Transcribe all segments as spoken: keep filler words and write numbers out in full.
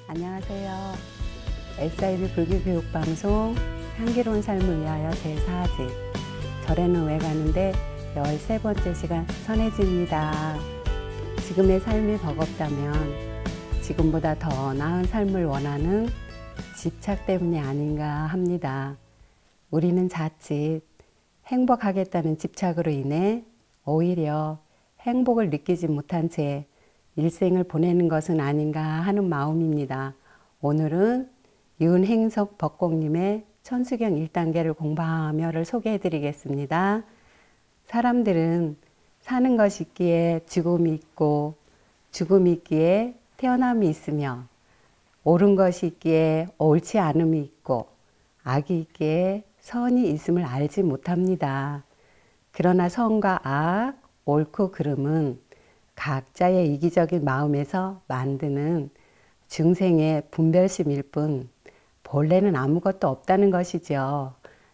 안녕하세요. 에스아이비 불교교육방송 향기로운 삶을 위하여 제사 집 절에는 왜 가는데 열세 번째 시간 선혜지입니다. 지금의 삶이 버겁다면 지금보다 더 나은 삶을 원하는 집착 때문이 아닌가 합니다. 우리는 자칫 행복하겠다는 집착으로 인해 오히려 행복을 느끼지 못한 채 일생을 보내는 것은 아닌가 하는 마음입니다. 오늘은 윤행석 법공님의 천수경 일 단계를 공부하며를 소개해 드리겠습니다. 사람들은 사는 것이 있기에 죽음이 있고 죽음이 있기에 태어남이 있으며 옳은 것이 있기에 옳지 않음이 있고 악이 있기에 선이 있음을 알지 못합니다. 그러나 선과 악, 옳고 그름은 각자의 이기적인 마음에서 만드는 중생의 분별심일 뿐 본래는 아무것도 없다는 것이죠.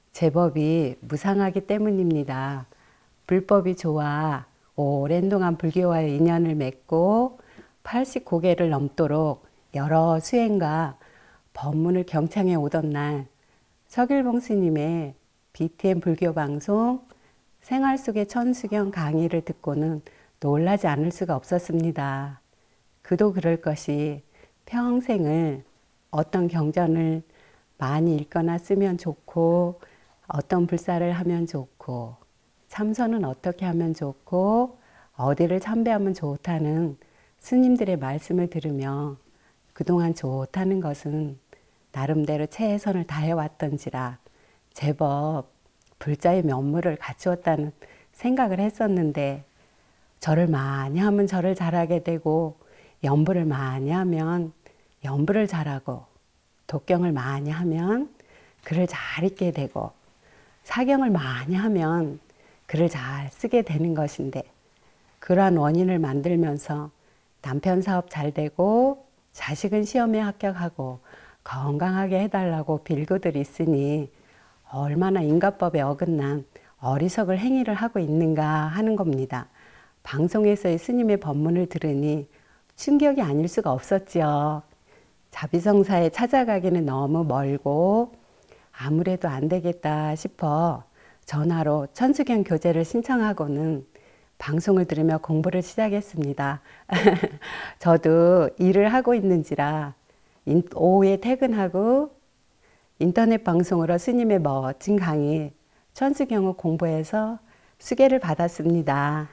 제법이 무상하기 때문입니다. 불법이 좋아 오랜 동안 불교와의 인연을 맺고 팔십구 개를 넘도록 여러 수행과 법문을 경창해 오던 날 서길봉 스님의 비티엠 불교방송 생활 속의 천수경 강의를 듣고는 놀라지 않을 수가 없었습니다. 그도 그럴 것이 평생을 어떤 경전을 많이 읽거나 쓰면 좋고 어떤 불사를 하면 좋고 참선은 어떻게 하면 좋고 어디를 참배하면 좋다는 스님들의 말씀을 들으며 그동안 좋다는 것은 나름대로 최선을 다해왔던지라 제법 불자의 면모를 갖추었다는 생각을 했었는데 절을 많이 하면 절을 잘하게 되고 연불을 많이 하면 연불을 잘하고 독경을 많이 하면 글을 잘 읽게 되고 사경을 많이 하면 글을 잘 쓰게 되는 것인데 그러한 원인을 만들면서 남편 사업 잘 되고 자식은 시험에 합격하고 건강하게 해달라고 빌고들 있으니 얼마나 인과법에 어긋난 어리석을 행위를 하고 있는가 하는 겁니다. 방송에서의 스님의 법문을 들으니 충격이 아닐 수가 없었지요. 자비성사에 찾아가기는 너무 멀고 아무래도 안 되겠다 싶어 전화로 천수경 교재를 신청하고는 방송을 들으며 공부를 시작했습니다. 저도 일을 하고 있는지라 오후에 퇴근하고 인터넷 방송으로 스님의 멋진 강의 천수경을 공부해서 수계를 받았습니다.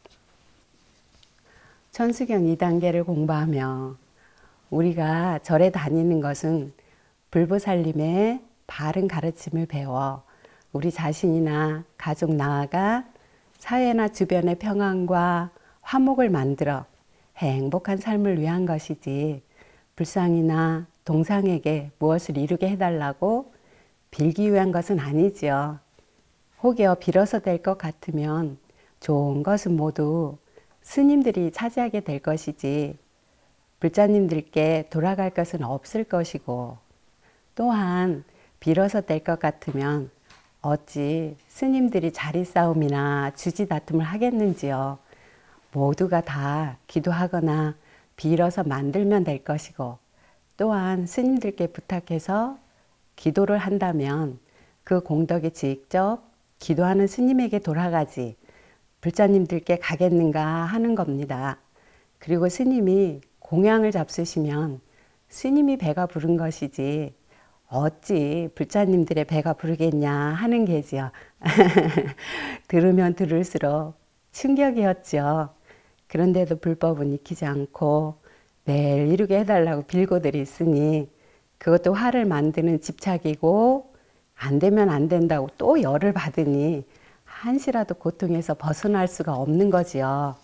천수경 이 단계를 공부하며 우리가 절에 다니는 것은 불보살님의 바른 가르침을 배워 우리 자신이나 가족 나아가 사회나 주변의 평안과 화목을 만들어 행복한 삶을 위한 것이지 불상이나 동상에게 무엇을 이루게 해달라고 빌기 위한 것은 아니지요. 혹여 빌어서 될 것 같으면 좋은 것은 모두 스님들이 차지하게 될 것이지 불자님들께 돌아갈 것은 없을 것이고 또한 빌어서 될 것 같으면 어찌 스님들이 자리 싸움이나 주지 다툼을 하겠는지요. 모두가 다 기도하거나 빌어서 만들면 될 것이고 또한 스님들께 부탁해서 기도를 한다면 그 공덕이 직접 기도하는 스님에게 돌아가지 불자님들께 가겠는가 하는 겁니다. 그리고 스님이 공양을 잡수시면 스님이 배가 부른 것이지 어찌 불자님들의 배가 부르겠냐 하는 게지요. 들으면 들을수록 충격이었죠. 그런데도 불법은 익히지 않고 매일 이루게 해달라고 빌고들이 있으니 그것도 화를 만드는 집착이고 안 되면 안 된다고 또 열을 받으니 한시라도 고통에서 벗어날 수가 없는 거지요.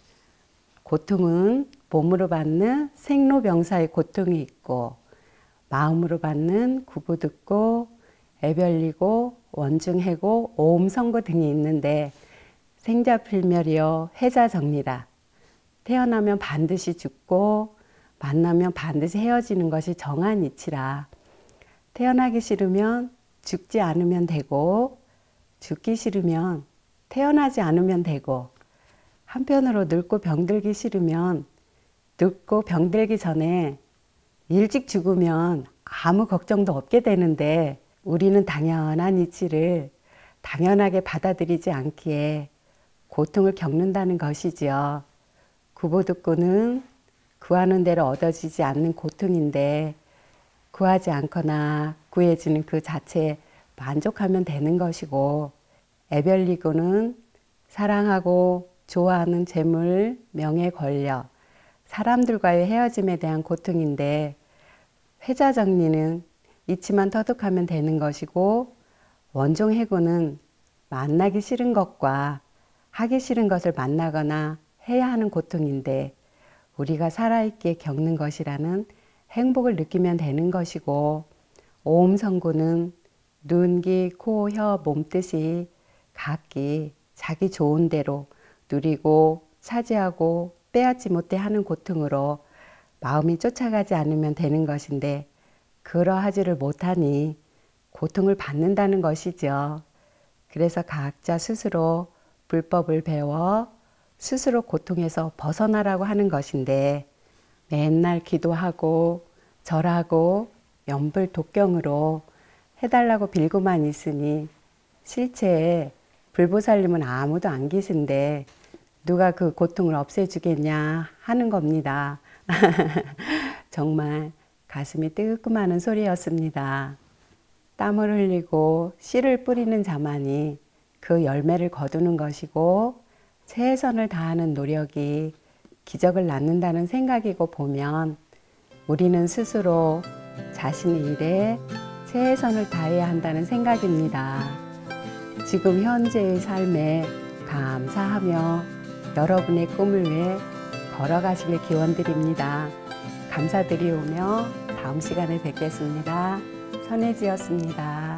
고통은 몸으로 받는 생로병사의 고통이 있고 마음으로 받는 구부듣고 애별리고 원중해고 오음성고 등이 있는데 생자필멸이여 회자정리라. 태어나면 반드시 죽고 만나면 반드시 헤어지는 것이 정한 이치라. 태어나기 싫으면 죽지 않으면 되고 죽기 싫으면 태어나지 않으면 되고 한편으로 늙고 병들기 싫으면 늙고 병들기 전에 일찍 죽으면 아무 걱정도 없게 되는데 우리는 당연한 이치를 당연하게 받아들이지 않기에 고통을 겪는다는 것이지요. 구보득구는 구하는 대로 얻어지지 않는 고통인데 구하지 않거나 구해지는 그 자체에 만족하면 되는 것이고, 애별리고는 사랑하고 좋아하는 재물, 명예, 권력, 사람들과의 헤어짐에 대한 고통인데, 회자정리는 이치만 터득하면 되는 것이고, 원종해고는 만나기 싫은 것과 하기 싫은 것을 만나거나 해야 하는 고통인데, 우리가 살아있기에 겪는 것이라는 행복을 느끼면 되는 것이고, 오음성구는 눈, 귀, 코, 혀, 몸뜻이 각기 자기 좋은 대로 누리고 차지하고 빼앗지 못해 하는 고통으로 마음이 쫓아가지 않으면 되는 것인데, 그러하지를 못하니 고통을 받는다는 것이죠. 그래서 각자 스스로 불법을 배워 스스로 고통에서 벗어나라고 하는 것인데, 맨날 기도하고 절하고 연불 독경으로 해달라고 빌고만 있으니 실제 불보살님은 아무도 안 계신데 누가 그 고통을 없애주겠냐 하는 겁니다. 정말 가슴이 뜨끔하는 소리였습니다. 땀을 흘리고 씨를 뿌리는 자만이 그 열매를 거두는 것이고, 최선을 다하는 노력이 기적을 낳는다는 생각이고 보면 우리는 스스로 자신의 일에 최선을 다해야 한다는 생각입니다. 지금 현재의 삶에 감사하며 여러분의 꿈을 위해 걸어가시길 기원드립니다. 감사드리오며 다음 시간에 뵙겠습니다. 선혜지였습니다.